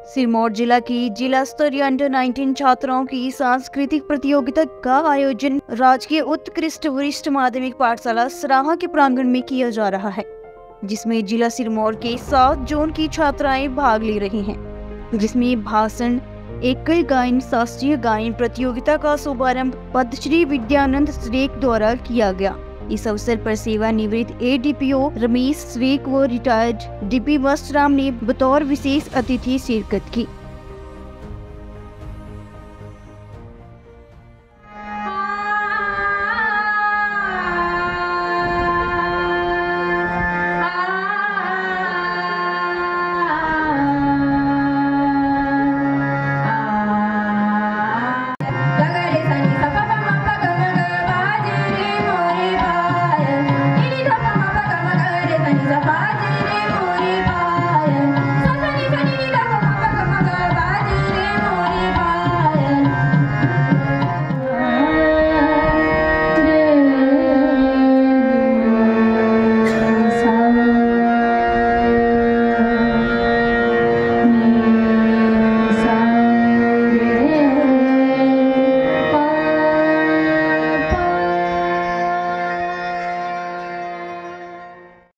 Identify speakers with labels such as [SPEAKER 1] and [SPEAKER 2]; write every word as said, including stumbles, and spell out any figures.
[SPEAKER 1] सिरमौर जिला की जिला स्तरीय अंडर नाइनटीन छात्राओं की सांस्कृतिक प्रतियोगिता का आयोजन राजकीय उत्कृष्ट वरिष्ठ माध्यमिक पाठशाला सराहा के प्रांगण में किया जा रहा है, जिसमें जिला सिरमौर के सात जोन की छात्राएं भाग ले रही हैं, जिसमें भाषण, एकल गायन, शास्त्रीय गायन प्रतियोगिता का शुभारंभ पद्मश्री विद्यानंद श्रेक द्वारा किया गया। इस अवसर पर सेवानिवृत्त A D P O Ramesh श्रेक व रिटायर्ड डी पी वस्त्राम ने बतौर विशेष अतिथि शिरकत की।